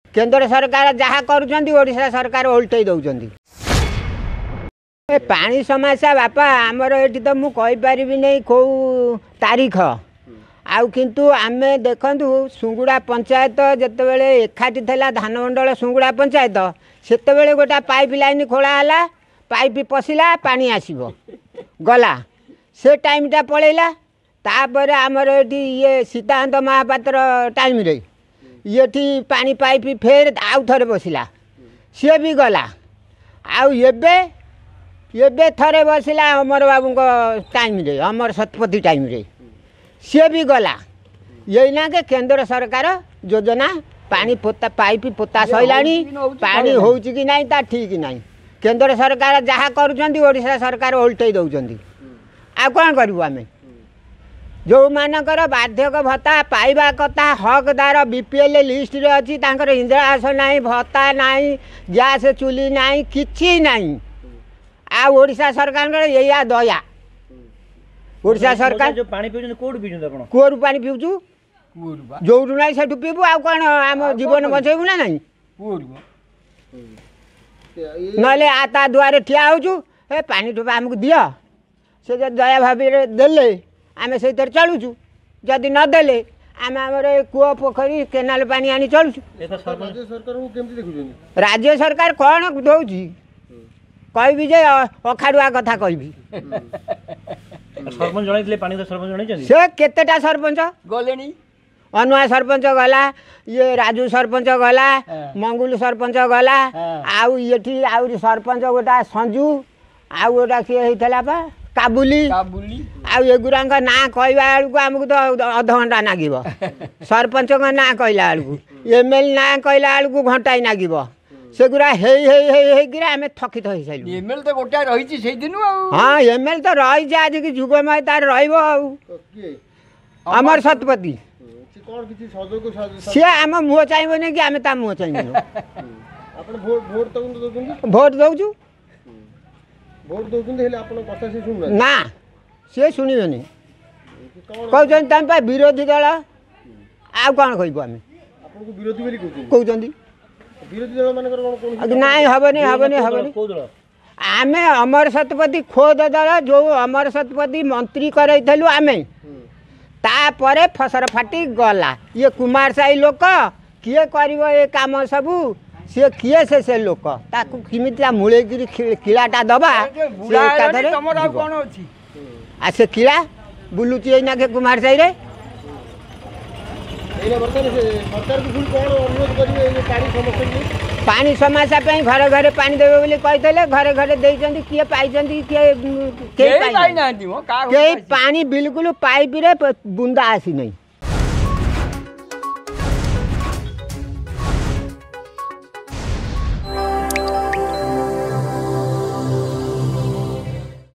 केंद्र सरकार जहाँ करुँच ओडिशा सरकार उल्टे दौरान पानी समस्या बापा आमर ये तो मुझे नहीं कौ तारीख आउ किंतु आमे देखु सुंगुड़ा पंचायत जितेबाला एकाठी था धानमंडल सुंगुड़ा पंचायत सेतेबेले गोटा पाइप लाइन खोला पाइप पशिला पानी आसब गला से टाइमटा पलैला तापर आमर ये सीताकांत महापात्र टाइम रे ये पानी पाइप फेर आउ थे बसला सी भी गला आउ एबे थरे बसला अमर बाबू टाइम रे अमर शतपथी टाइम रे सी भी गला यहीना के केंद्र सरकार योजना पानी पोता पाइप पोता सैलानी पानी होउची कि नहीं ता ठीक नहीं केंद्र सरकार जहाँ करुँच ओडिशा सरकार उल्टे दौरान आ कौन करूँ आम जो मानकर बार्धक्य भत्ता पाइबा कथा हकदार बीपीएल लिस्ट रे अच्छी तांकर इंदिरा आवास नहीं भत्ता नहीं गैस चुली नहीं किछि नहीं आ ओडिशा सरकार या दया ओडिशा सरकार जो पानी पीउछन कोड पीउछन आपण कोरु पानी पीउछु जोडु नाही सेठु पीबु आ कोन हम जीवन बचैबु ना नहीं नले आता दुआरे ठिया होछु ए पानी टोपा हमकु दियो से जे दया भाबी देले आमे से तर चलुछु जदी न देले आमे हमरे कुआ पोखरी केनाल पानी आनी चलुछु राज्य सरकार को केमति देखुछन राज्य सरकार कोन दोउची कहबी जे अखाडुआ कथा कहबी सरपंच जणाइले पानी तो सरपंच जणाइछन से केतेटा सरपंच गलेनी अनुआ सरपंच गला ये राजू सरपंच गला मंगुल सरपंच गला आउ ये आउ सरपंच गोटा संजू आउ गोटा किए होइतला बा काबुली आउ एगुरांक ना कहवा बेलू आमको तो अध घंटा नागिब सरपंच ना कहला बेलू एमएल ना कहला बेलू घंटाई नागिब सेगुरा हे आम थकित हो सारू एमएल तो गोटा रही से दिन हाँ एमएल तो रही आज की जुगमय तार रमर शतपथी सी आम मुह चाहिए कि आम ता मुह चाहिए भोट दौचु ना सी शुणे कहते तुम विरोधी दल आउ कौन कहबू आम कहते नाई हबनी हबनी हबनी आम अमर शतपथी खोद दल जो अमर शतपथी मंत्री करइथलु आमे तापरे फसर फाटी गला ये कुमार साई लोक किए करिवो ए काम सबू से किए से लोक ताकू किमितिया मुळे गिरी किलाटा दबा से एकाधरे तमरा कोन अछि आ से किला बुलुची एना के कुमार साई रे पानी समस्या घरे घरे पानी देवे बोली कहते घरे घरे देइछन्ती किए पाइछन्ती किए पानी बिल्कुल पाइप रे बुंदा आसी नहीं